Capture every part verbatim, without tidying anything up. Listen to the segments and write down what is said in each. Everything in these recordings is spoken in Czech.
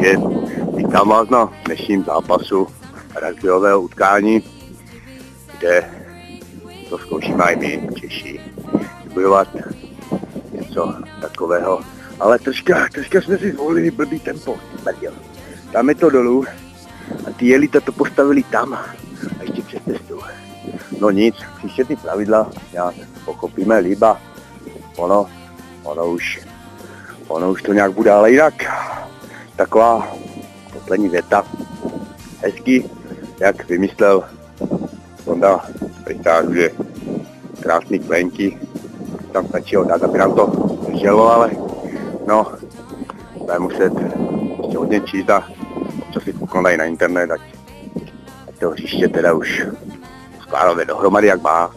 Takže vítám vás na dnešním zápasu rugbyového utkání, kde to zkoušíme i my, Češi, bojovat něco takového. Ale troška, troška jsme si zvolili blbý tempo, dáme to dolů a ty jelita to postavili tam a ještě přes cestu. No nic, příště ty pravidla nějak pochopíme líp a ono, ono už, ono už to nějak bude, ale jinak taková poslední věta, hezky, jak vymyslel Honda Pritářů, že krásný klenky, tam stačí ho dát, aby nám to želo, ale no, budeme muset ještě hodně číst a co si pokladají na internet, ať, ať to hřiště teda už skládáme dohromady, jak má.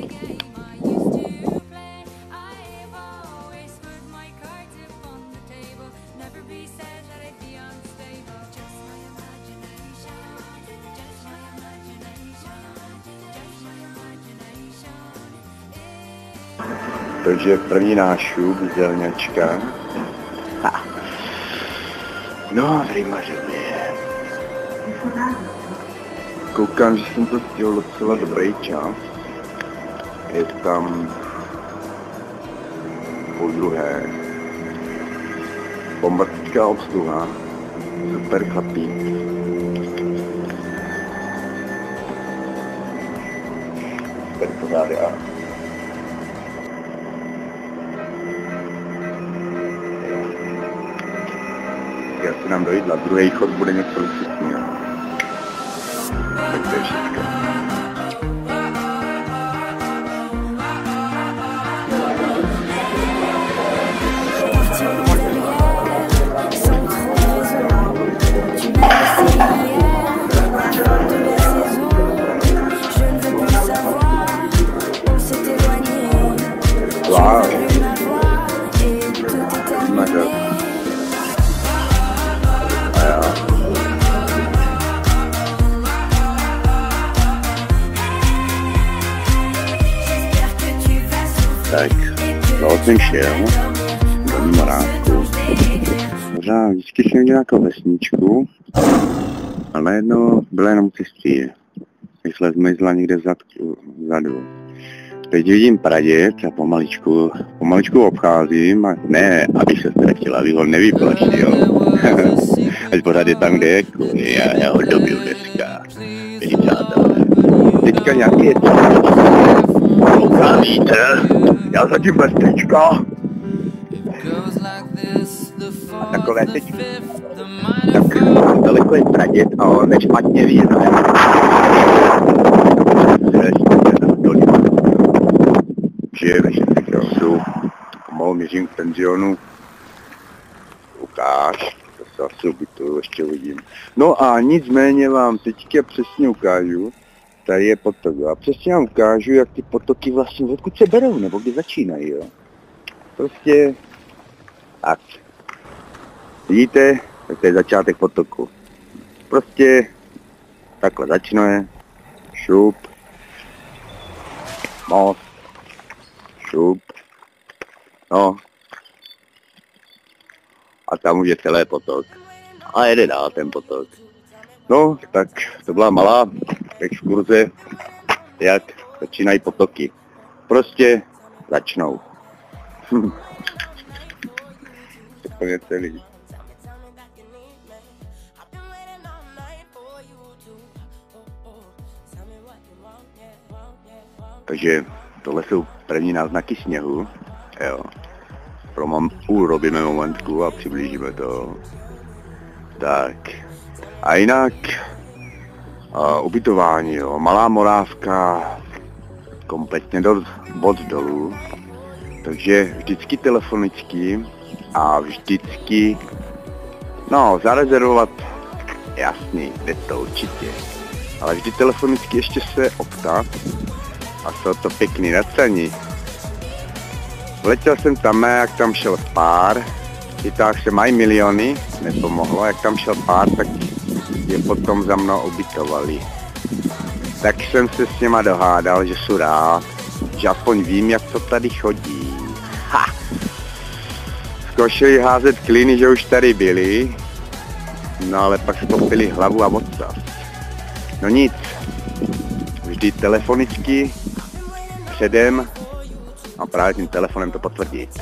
Takže první nášup, zelňačka. Ha. No, zajímavě. Koukám, že jsem to stihl docela dobrý čas. Je tam po druhé. Bombardická obsluha. Super chlapík. Super pořády a já si nám dojít, druhý chod bude něco luxusního. Tak to je všechno. Wow. Máš tak, dal jsem šel do Morávku. Možná vždycky jsem nějakou vesničku, ale najednou byla jenom cestí. Mysle zmizla někde vzadu. Teď vidím Praděc a pomaličku, pomaličku obcházím a ne, abych se ztratil, abych ho nevyplaštil. Ať pořád je tam, kde je kvůli, já, já ho dobiju dneska. Vidí přátelé. Teďka nějaký je kouká vítr, já zatím bez tečka. A takové teď, tak daleko je Praděc a on nešpatně ví, ne? Žijeme, že jsou pomalu měřím k penzionu. Ukáž, to se asi ubytuju, ještě uvidím. No a nicméně vám teďka přesně ukážu, tady je potok, a přesně vám ukážu, jak ty potoky vlastně, odkud se berou, nebo kde začínají, jo. Prostě, tak. Vidíte, tak to je začátek potoku. Prostě, takhle začne, šup, most, šup, no. A tam už je celý potok. A jede dál ten potok. No, tak to byla malá exkurze, jak začínají potoky. Prostě začnou. Úplně celý. Takže tohle jsou první náznaky sněhu. Jo. Pro mám urobíme momentku a přiblížíme to. Tak. A jinak a ubytování, jo. Malá Morávka, kompletně do, bod dolů. Takže vždycky telefonicky a vždycky, no, zarezervovat, jasný, jde to určitě. Ale vždy telefonicky ještě se optat a jsou to pěkný nacení. Vletěl jsem tam, jak tam šel pár, vytáhl se mají miliony, nepomohlo, jak tam šel pár, tak je potom za mnou ubytovali. Tak jsem se s něma dohádal, že jsou rád, že aspoň vím, jak to tady chodí. Ha! Zkoušeli házet klíny, že už tady byli, No ale pak stopili hlavu a ocas. No nic, vždy telefonicky předem a právě tím telefonem to potvrdit.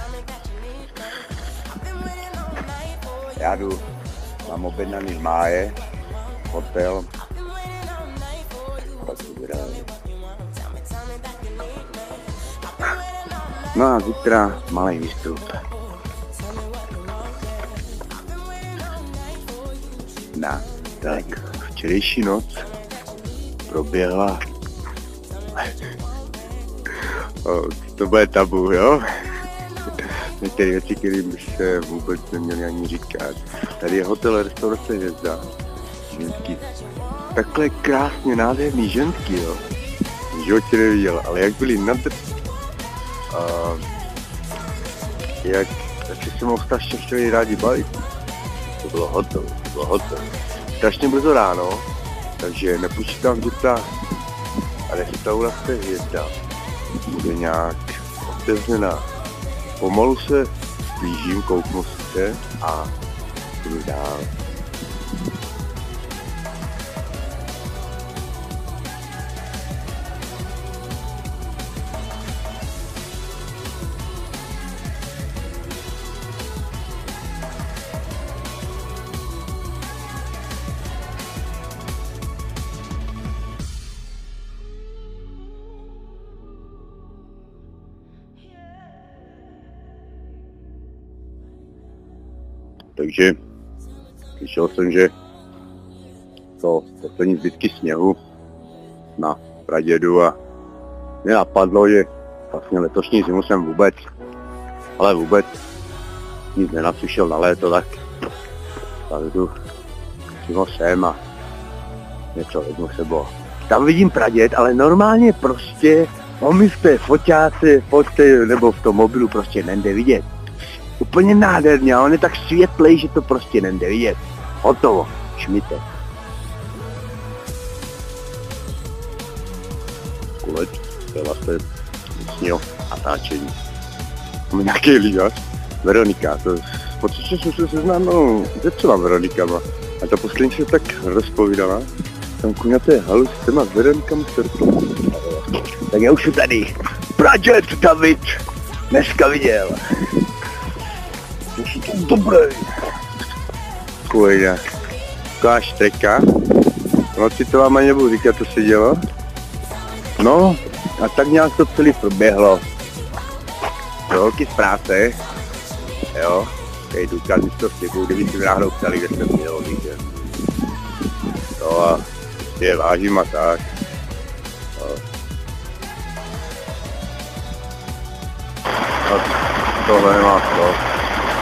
Já jdu, mám objednaný v Máje, hotel. No a zítra malý výstup. Na, tak včerejší noc proběhla. O, to bude tabu, jo? Některé věci, které by se vůbec neměly ani říkat. Tady je hotel, restaurace Hvězda. Ženský. Takhle krásně nádherný ženský, jo? V životě neviděl, ale jak byli nadr... Uh, jak, jak se mnou strašně chtěli rádi bavit. To bylo hotel, to bylo hotel. Strašně brzo ráno, takže nepočítám, že ta restaurace Hvězda bude nějak otevřená. Pomalu se blížím, kouknu se a jdu dál. Takže slyšel jsem, že to poslední zbytky sněhu na pradědu a mě napadlo, že vlastně letošní zimu jsem vůbec, ale vůbec nic nenasušel na léto, tak tak jdu přímo sem a něco vezmu sebou. Tam vidím praděd, ale normálně prostě on v té foťáce, foťte, nebo v tom mobilu prostě nejde vidět. Úplně nádherně, a on je tak světlej, že to prostě nejde vidět. Hotovo, šmite. Kulec, to je vlastně sněho natáčení. Mám nějaký líhač, Veronika, to pocitě jsem se seznámil se třema Veronikama. A ta poslední se tak rozpovídala, tam kuňaté halu s těma Veronikama srdců. Tak já už jsem tady, Praděd David, dneska viděl. Už je to dobrý. Kujde. Taková štreka. No si to vám ani nebudu říkat, co se dělo. No a tak nějak to celé proběhlo. Holky z práce. Jo. Tady důkaz místo vstupu, kdyby si náhodou ptali, kde jsem měl víkend. No a je vážím a tak. No. No, tohle nemá to.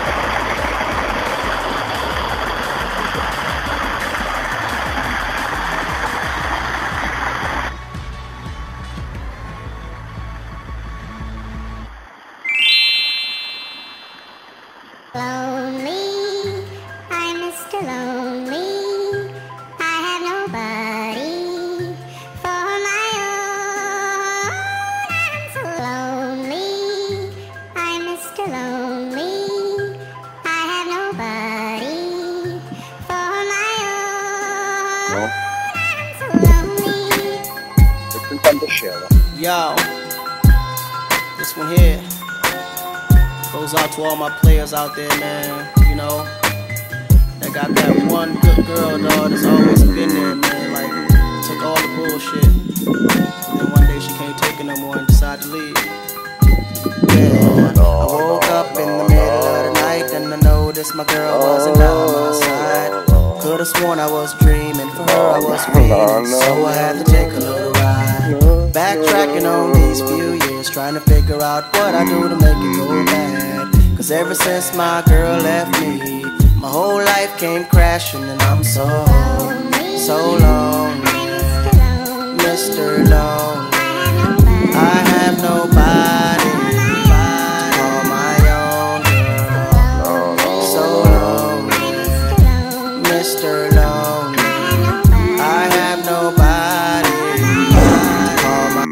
Lonely, I'm Mister Lonely. I have nobody for my own. I'm so lonely, I'm Mister Lonely. I have nobody for my own. No. I'm so lonely. Tak jsem tam došel. Yo, this one here goes out to all my players out there, man. You know, that got that one good girl, dog, that's always been there, man. Like, took all the bullshit. And then one day she can't take it no more and decided to leave. Yeah, I woke up in the middle of the night and I noticed my girl wasn't by my side. Could've sworn I was dreaming, for her I was feeling, so I had to take a little ride. Backtracking on these few years, trying to figure out what I do to make it go bad. Cause ever since my girl left me, my whole life came crashing and I'm so, so lonely, Mister Lonely. I have nobody to call my own girl. So lonely, Mister Lonely. I have nobody to call my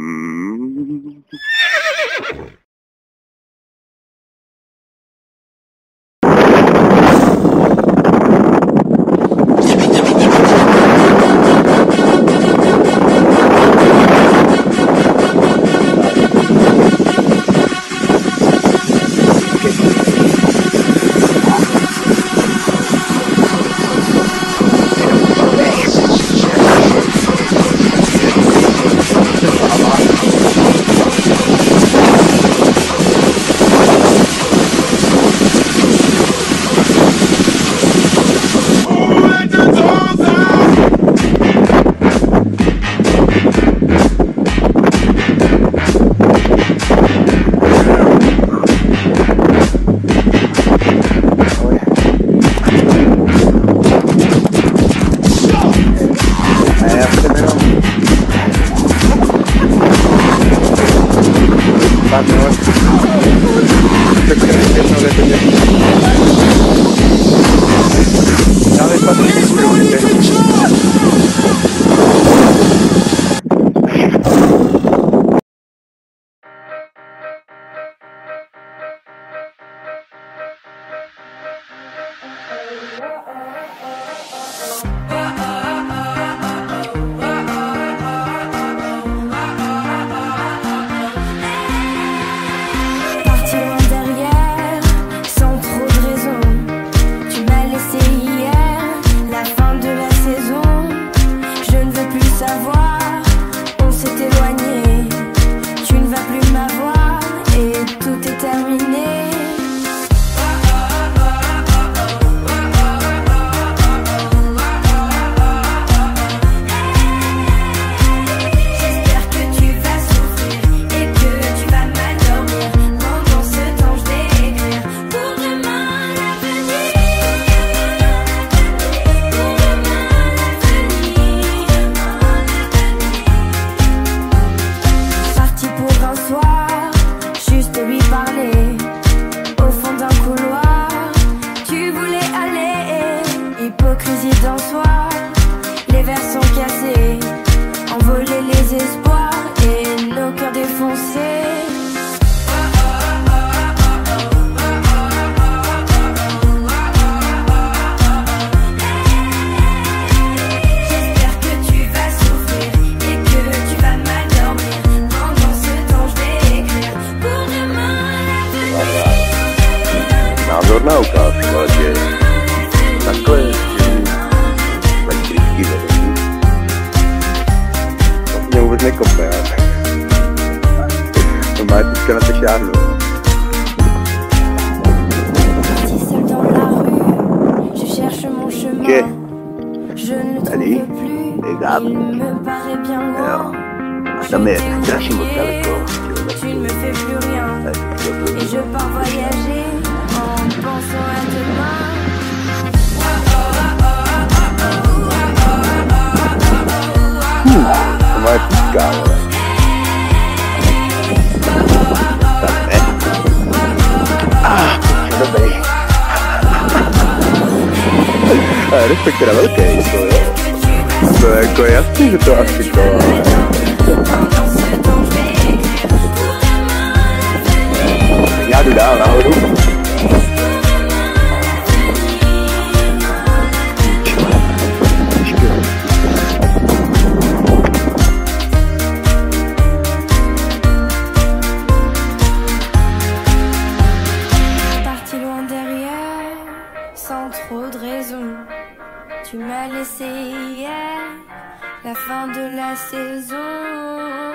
Diablo. Parti seul dans la rue, je cherche mon chemin. Ok. Je ne le Allez, trouve plus, les gars. il me paraît bien Alors, loin. Je non mais, t'ai lâchez mon oublié, avec tu ne me fais plus rien. toi. Et je pars voyager en pensant à demain. Comment est-ce que ça va? Ah, vabbè. Ah, rispetterà ok, so, ecco, è affitto, affitto. Segnalo da un lavoro. Parti loin derrière, sans trop de raison. Tu m'as laissé hier, la fin de la saison.